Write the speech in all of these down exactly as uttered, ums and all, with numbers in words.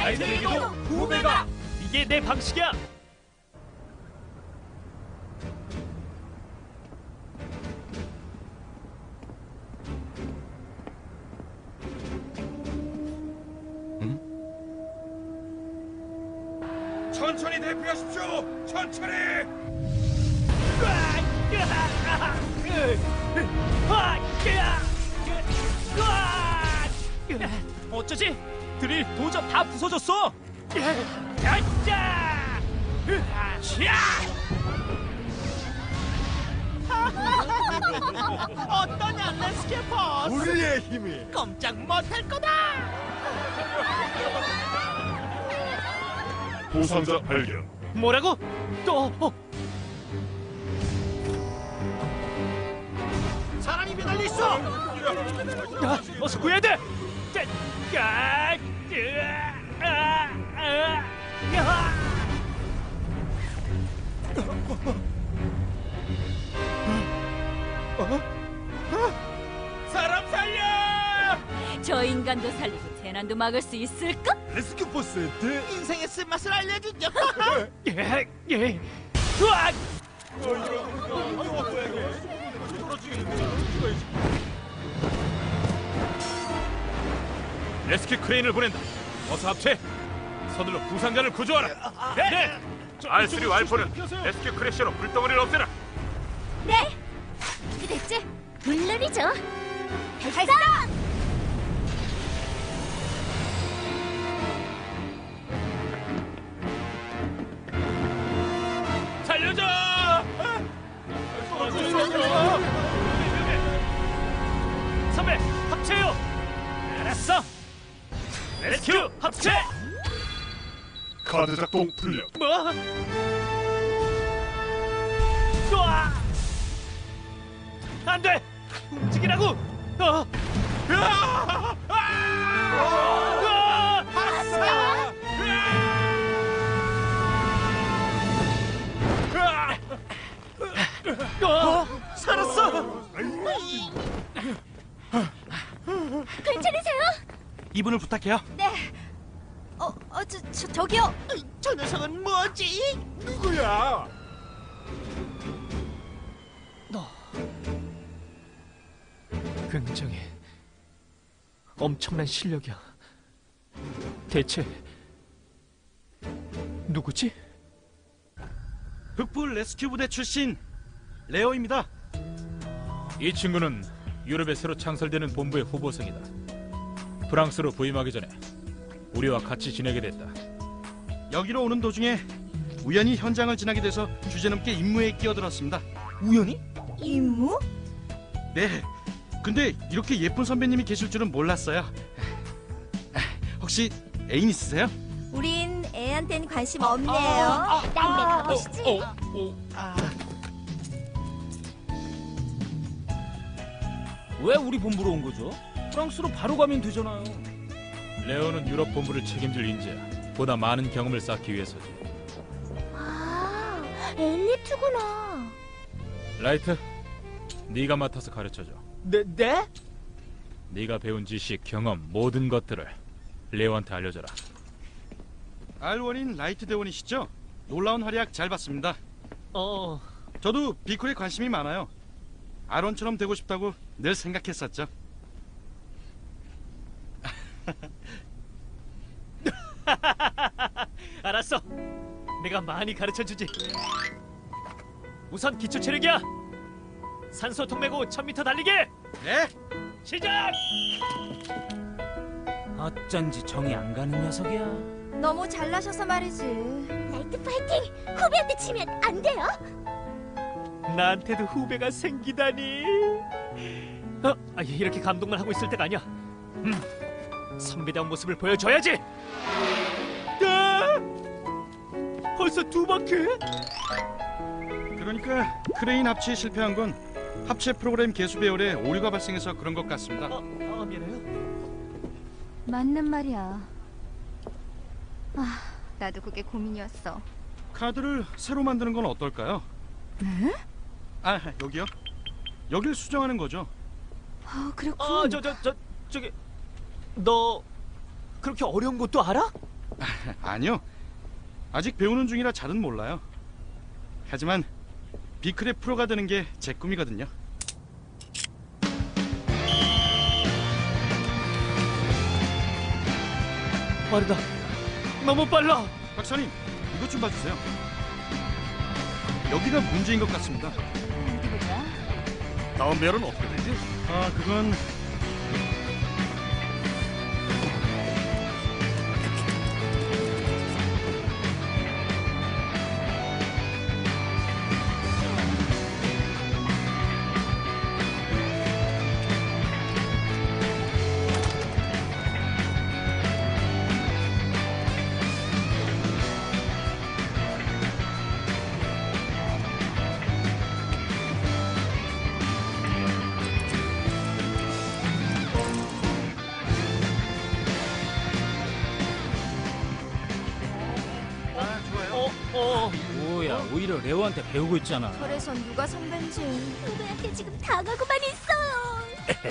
나에게도 후배가! 이게 내 방식이야! 천천히 대피하십시오! 천천히! 어쩌지? 드릴 도저 다 부서졌어! 야짜! 어떠냐, 레스케퍼스? 우리의 힘이! 꼼짝 못할 거다! 부상자 발견. 뭐라고? 또 어. 사람이 매달려 있어! 야, 어서 구해야 돼! 자, 야, 으아, 아, 아, 야. 사람 살려! 저 인간도 살리고 재난도 막을 수 있을까? 레스큐 버스한테 인생의 쓴맛을 알려주죠. 예, 예. 으악! 레스큐 크레인을 보낸다. 어서 합체. 서둘러 부상자를 구조하라. 네. 알쓰리 알포는 레스큐 크래셔로 불덩어리를 없애라. 네! 됐지? 물론이죠. 발사! 살려줘! 선배, 합체요! 알았어! 레스큐 합체! 카드 작동 풀려. 뭐? 으아! 안 돼! 움직이라고! 어! 으아! 아! 으아! 아싸! 으아! 어? 살았어! 괜찮으세요? 이분을 부탁해요. 네. 어, 어, 저, 저, 저기요. 저 녀석은 뭐지? 누구야? 너 굉장히 엄청난 실력이야. 대체 누구지? 북부 레스큐 부대 출신 레오입니다. 이 친구는 유럽에 새로 창설되는 본부의 후보생이다. 프랑스로 부임하기 전에 우리와 같이 지내게 됐다. 여기로 오는 도중에 우연히 현장을 지나게 돼서 주제넘게 임무에 끼어들었습니다. 우연히? 임무? 네. 근데 이렇게 예쁜 선배님이 계실 줄은 몰랐어요. 혹시 애인 있으세요? 우린 애한텐 관심 없네요. 딴 데 가보시지. 어, 어, 아. 왜 우리 본부로 온 거죠? 프랑스로 바로 가면 되잖아요. 레오는 유럽 본부를 책임질 인재야. 보다 많은 경험을 쌓기 위해서지. 아, 엘리트구나. 라이트, 네가 맡아서 가르쳐줘. 네? 네? 네가 배운 지식, 경험, 모든 것들을 레오한테 알려줘라. 알원인 라이트 대원이시죠? 놀라운 활약 잘 봤습니다. 어... 저도 비쿨에 관심이 많아요. 아론처럼 되고 싶다고 늘 생각했었죠. 알았어. 내가 많이 가르쳐주지. 우선 기초 체력이야. 산소통 메고 천 미터 달리기. 네. 시작. 어쩐지 정이 안 가는 녀석이야. 너무 잘나셔서 말이지. 라이트 파이팅! 후배한테 치면 안 돼요? 나한테도 후배가 생기다니. 어, 아, 이렇게 감동만 하고 있을 때가 아니야. 음, 선배다운 모습을 보여줘야지. 아! 벌써 두 바퀴? 그러니까 크레인 합체에 실패한 건 합체 프로그램 개수 배열에 오류가 발생해서 그런 것 같습니다. 어, 어, 미안해요. 맞는 말이야. 아, 나도 그게 고민이었어. 카드를 새로 만드는 건 어떨까요? 네? 아, 여기요. 여길 수정하는 거죠. 아, 그렇군. 아, 저, 저, 저, 저기, 너 그렇게 어려운 것도 알아? 아니요. 아직 배우는 중이라 잘은 몰라요. 하지만 비클의 프로가 되는 게 제 꿈이거든요. 빠르다. 너무 빨라. 박사님, 이것 좀 봐주세요. 여기가 문제인 것 같습니다. 어디 보자. 다음 배열은 어떻게 되지? 아, 그건 어, 어. 뭐야, 오히려 레오한테 배우고 있잖아. 그래서 누가 선배인지. 후배한테 지금 당하고만 있어요.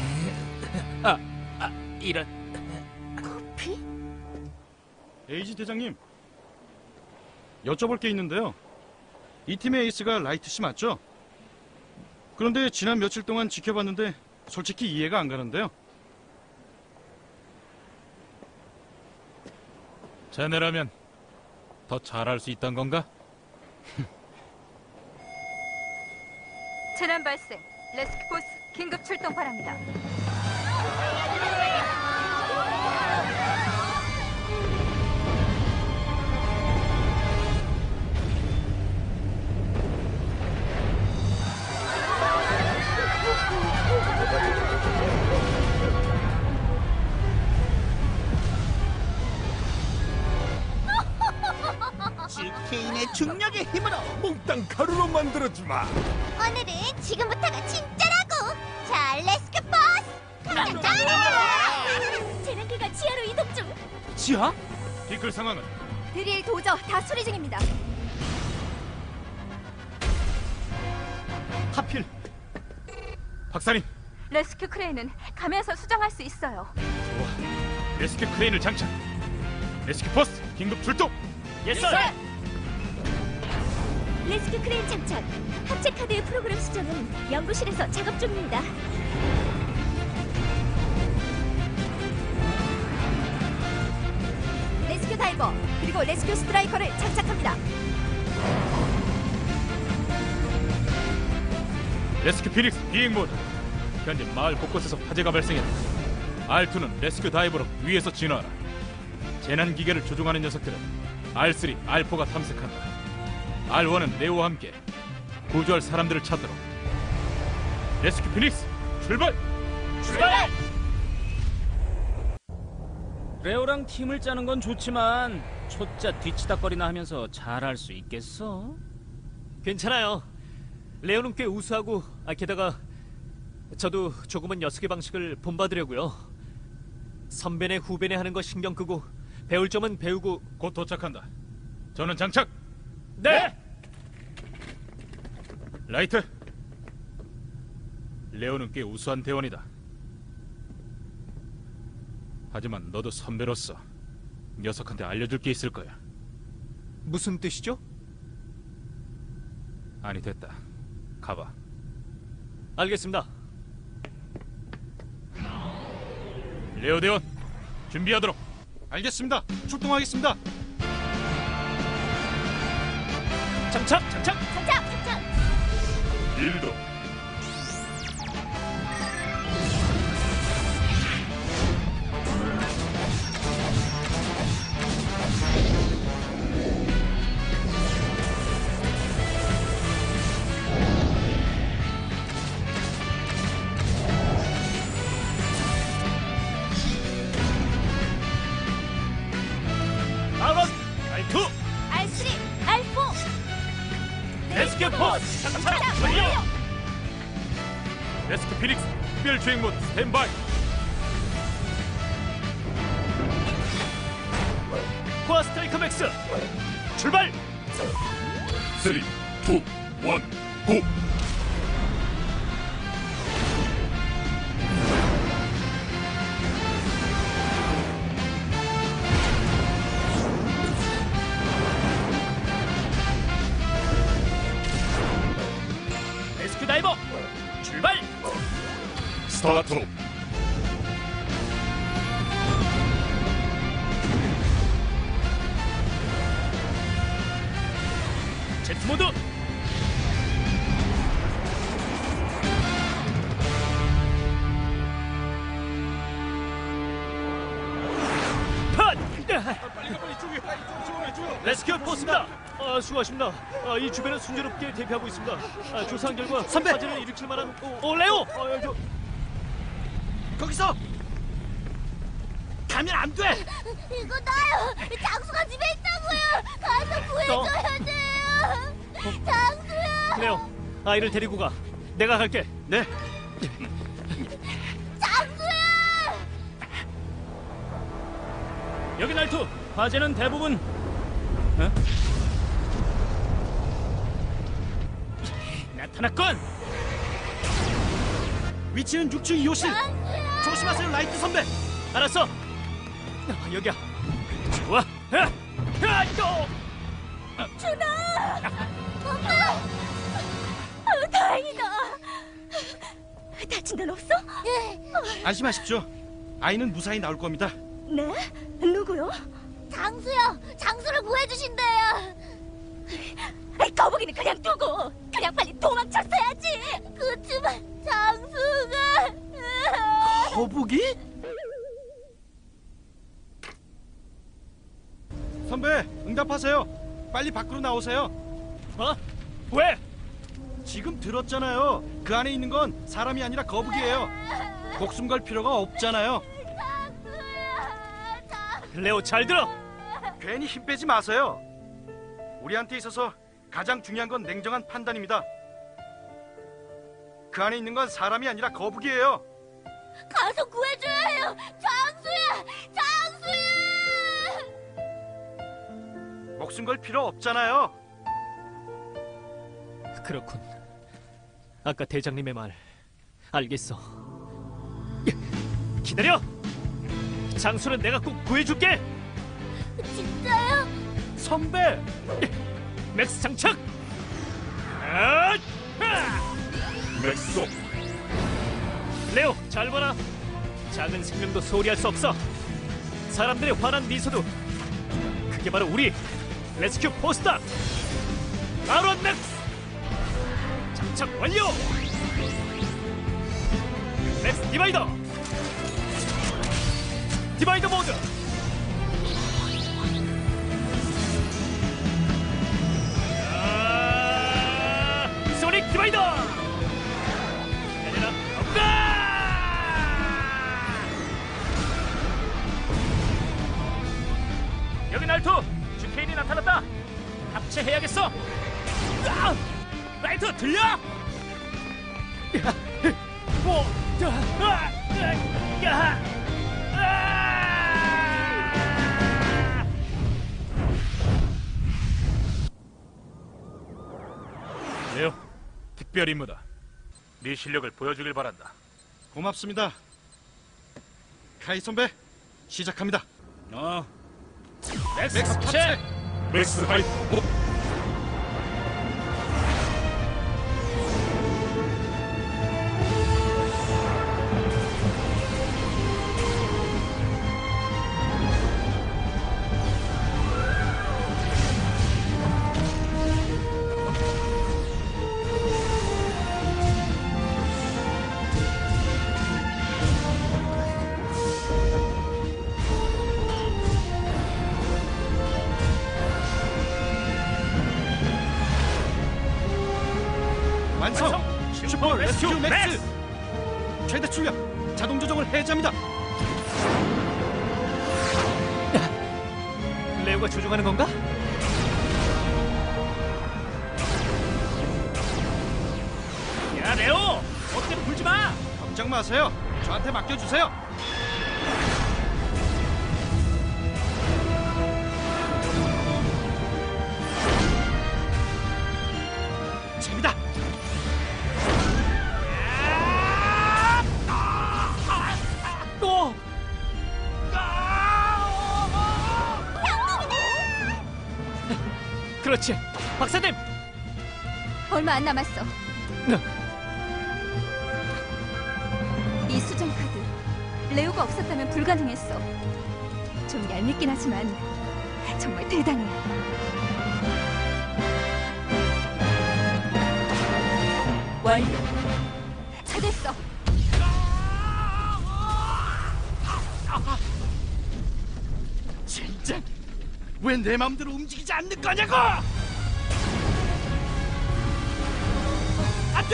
이런. 코피? 에이지 대장님, 여쭤볼 게 있는데요. 이 팀의 에이스가 라이트 씨 맞죠? 그런데 지난 며칠 동안 지켜봤는데 솔직히 이해가 안 가는데요. 쟤네라면 더 잘할 수 있단 건가? 재난 발생. 레스큐포스 긴급 출동 바랍니다. 지케인의 중력의 힘으로 몽땅 가루로 만들어주마. 오늘은 지금부터가 진짜라고. 자, 레스큐 버스. 가자, 가자. 재난기가 지하로 이동 중. 지하? 비클 상황은? 드릴 도저 다 수리 중입니다. 하필. 박사님, 레스큐 크레인은 가면서 수정할 수 있어요. 좋아. 레스큐 크레인을 장착. 레스큐 포스 긴급 출동. 예스. 레스큐 크레인 장착. 합체 카드의 프로그램 수정은 연구실에서 작업 중입니다. 레스큐 다이버 그리고 레스큐 스트라이커를 장착합니다. 레스큐 피닉스 비행 모드. 현재 마을 곳곳에서 화재가 발생했다. 알투는 레스큐 다이버로 위에서 진화하라. 재난 기계를 조종하는 녀석들은 알 쓰리, 알 포가 탐색한다. 알 원은 레오와 함께 구조할 사람들을 찾도록. 레스큐 피닉스 출발! 출발! 레오랑 팀을 짜는 건 좋지만 초짜 뒤치다거리나 하면서 잘할 수 있겠어? 괜찮아요. 레오는 꽤 우수하고, 아, 게다가 저도 조금은 녀석의 방식을 본받으려고요. 선배네 후배네 하는 거 신경 끄고 배울 점은 배우고. 곧 도착한다. 저는 장착. 네. 라이트. 레오는 꽤 우수한 대원이다. 하지만 너도 선배로서 녀석한테 알려줄 게 있을 거야. 무슨 뜻이죠? 아니, 됐다. 가봐. 알겠습니다. 레오 대원, 준비하도록. 알겠습니다. 출동하겠습니다. 장착, 장착. 장착, 장착. 일도. 아원, 알투, 알 쓰리, 알 포. 레스큐 포스 장착 완료. 레스큐 피닉스 특별 주행 모드 스탠바이. 코아 스트라이커 맥스 출발. 쓰리, 투, 원, 고! 전투. 제트 모드. 팟! 빨리 가 빨리 쪽에 쪽에 쪽에. 레스큐 포스입니다. 아, 수고하십니다. 아, 이 주변을 순조롭게 대피하고 있습니다. 아, 조사한 결과 선배 화재를 일으킬 만한 오, 오 레오. 아, 저... 거기서 가면 안 돼. 이거 나요. 장수가 집에 있다고요. 가서 구해줘야 돼요. 장수야. 레오, 아이를 데리고 가. 내가 갈게. 네. 장수야. 여기 날투. 화재는 대부분. 어? 나타났건. 위치는 육 층 이 호실. 조심하세요, 라이트 선배. 알았어. 아, 여기야. 좋아. 아, 아, 또. 엄마. 어, 다행이다. 다친 데는 없어? 네. 안심하십시오. 아이는 무사히 나올 겁니다. 네? 누구요? 장수요. 장수를 구해주신대요. 거북이는 그냥 두고 그냥 빨리 도망쳤어야지. 그치만 장수가 거북이? 선배, 응답하세요. 빨리 밖으로 나오세요. 어? 왜? 지금 들었잖아요. 그 안에 있는 건 사람이 아니라 거북이에요. 목숨 걸 필요가 없잖아요. 레오, 잘 들어. 괜히 힘 빼지 마세요. 우리한테 있어서 가장 중요한 건 냉정한 판단입니다. 그 안에 있는 건 사람이 아니라 거북이에요. 가서 구해줘야 해요. 장수야, 장수야. 목숨 걸 필요 없잖아요. 그렇군. 아까 대장님의 말 알겠어. 기다려. 장수는 내가 꼭 구해줄게. 진짜요? 선배! 맥스 장착. 아! 아! 맥소. 레오, 잘 봐라. 작은 생명도 소홀히 할 수 없어. 사람들의 환한 미소도 그게 바로 우리 레스큐 포스다. 아론 맥스 장착 완료. 맥스 디바이더. 디바이더 모드. 아, 소닉 디바이더. 얘들아, 없다. 여기 날투. 주케인이 나타났다. 합체해야겠어. 아! 라이트 들려? 뭐? 자, 아, 아, 야, 아! 레오, 특별 임무다. 네 실력을 보여주길 바란다. 고맙습니다. 카이 선배, 시작합니다. 어. 맥스 맥스 합체. 합체! 맥스 하이. 오. 완성! 슈퍼 슈퍼 레스큐 레스큐 맥스! 최대 출력, 자동 조정을 해제합니다. 레오가 조종하는 건가? 야 레오, 어때 불지 마. 걱정 마세요. 저한테 맡겨주세요. 재미다. 또. 그렇지. 박사님. 얼마 안 남았어. 이 수정 레오가 없었다면 불가능했어. 좀 얄밉긴 하지만 정말 대단해. 완료. 찾았어. 젠장! 왜 내 마음대로 움직이지 않는 거냐고! 안 돼!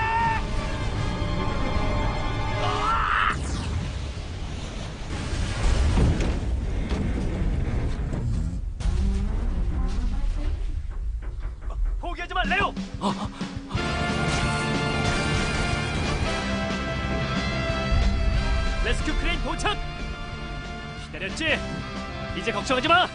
포기하지 마, 레오! 레스큐 크레인 도착! 기다렸지? 이제 걱정하지 마!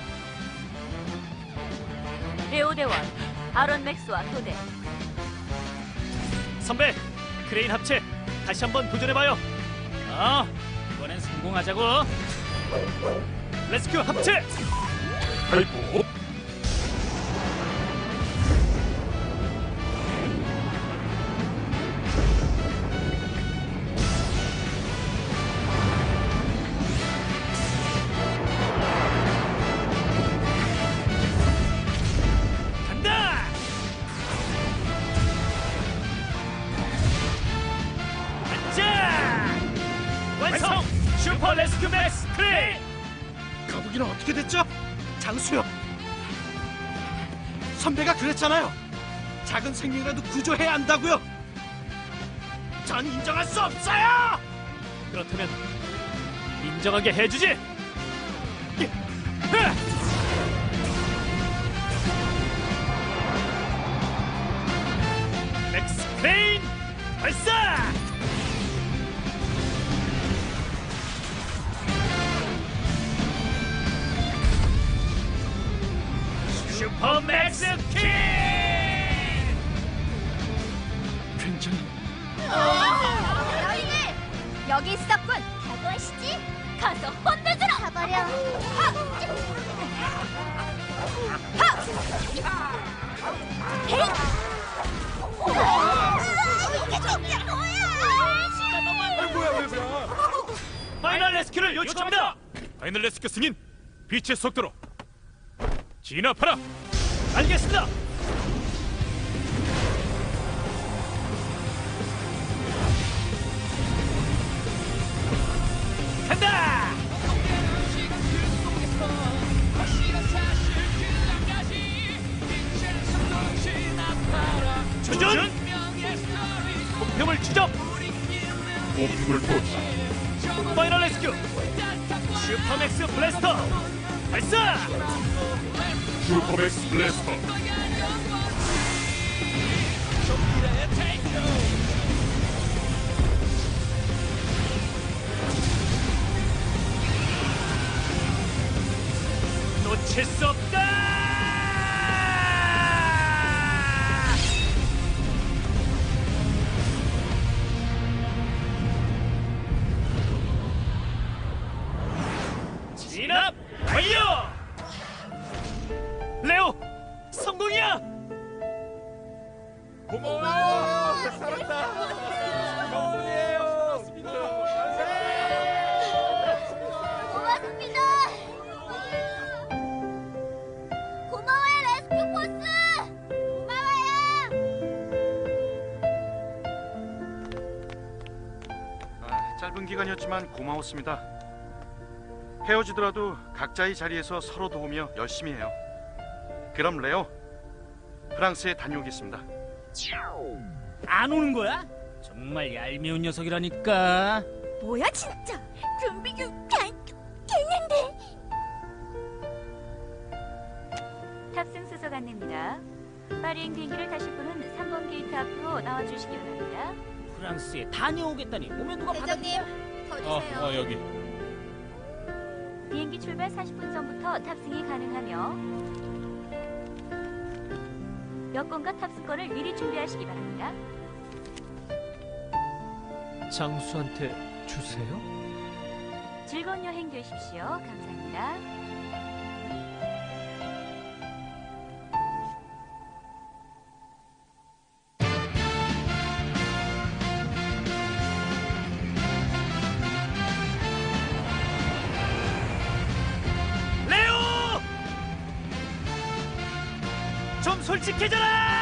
레오 대원, 아론 맥스와 교대. 선배, 크레인 합체 다시 한번 도전해봐요. 어, 이번엔 성공하자고. 레스큐 합체! 하이퍼 업. 간다! 자! 완성! 슈퍼 레스큐 맥스 크레인! 거북이는 어떻게 됐죠? 장수요. 선배가 그랬잖아요. 작은 생명이라도 구조해야 한다고요. 전 인정할 수 없어요. 그렇다면 인정하게 해주지! 예! 흐! 맥스 크레인 발사! 슈퍼 맥스 킥! 굉장히 너희들 여기 있었군. 각오하시지? 가서 혼내주라. 가버려. 이게 진짜 뭐야? 파이널 레스큐를 요청합니다! 파이널 레스큐 승인 빛의 속도로 진압하라. 알겠습니다! 간다! 조준! 목표물 추적! 목표물 포착. 파이널 레스큐! 슈퍼맥스 블래스터! 발사! 슈퍼맥스 블래스터. 놓칠 수 없다! 진압 완료! 레오! 성공이야! 고마워요. 살았다. 고마워요. 고맙습니다. 고마워요, 레스큐 포스. 고마워요. 아, 짧은 기간이었지만 고마웠습니다. 헤어지더라도 각자의 자리에서 서로 도우며 열심히 해요. 그럼 레오, 프랑스에 다녀오겠습니다. 안 오는 거야? 정말 얄미운 녀석이라니까. 뭐야 진짜. 준비 좀 잘 됐는데. 탑승 수속 안내입니다. 파리행 비행기를 타실 분은 삼 번 게이트 앞으로 나와주시기 바랍니다. 프랑스에 다녀오겠다니 오면 누가 받아? 대장님, 더 어, 주세요. 어 여기. 비행기 출발 사십 분 전부터 탑승이 가능하며 여권과 탑승권을 미리 준비하시기 바랍니다. 장수한테 주세요? 즐거운 여행 되십시오. 감사합니다. 솔직해져라!